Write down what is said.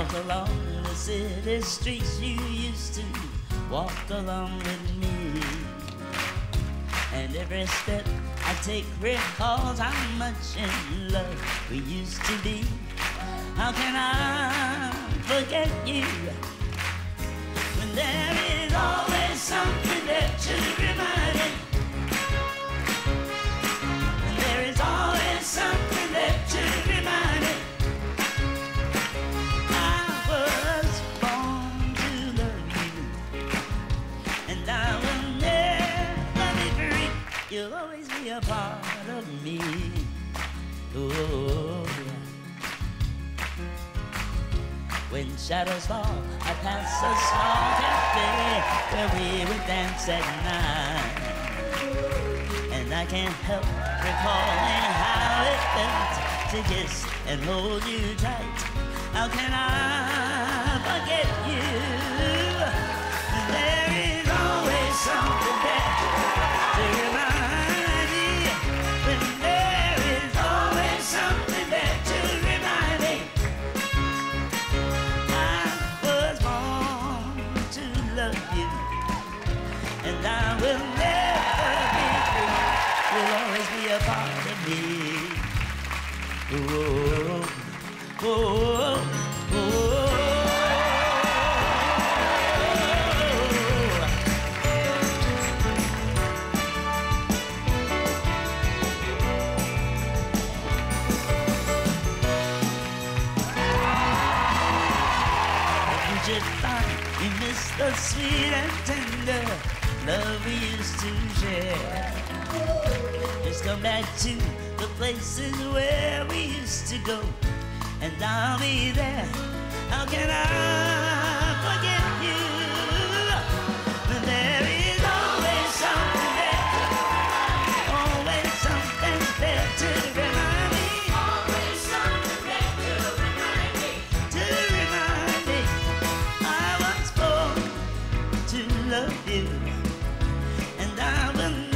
walk along the city streets you used to walk along with me. And every step I take recalls how much in love we used to be. How can I forget you when there is always something that should remind me? When there is always something that should remind me. I was born to love you, and I will never be free. You'll always be a part of me. Oh. When shadows fall, I pass a small cafe where we would dance at night, and I can't help recalling how it felt to kiss and hold you tight. How can I forget you? There is always something better to remind me. When there is always something better to remind me. And I will never be free. You'll always be a part of me. Oh, oh, oh, oh. If you just find you miss the sweet and tender love we used to share, just come back to the places where we used to go, and I'll be there. How can I forget you when there is always something there, always something there to remind me, always something there to remind me, I was born to love you, and I will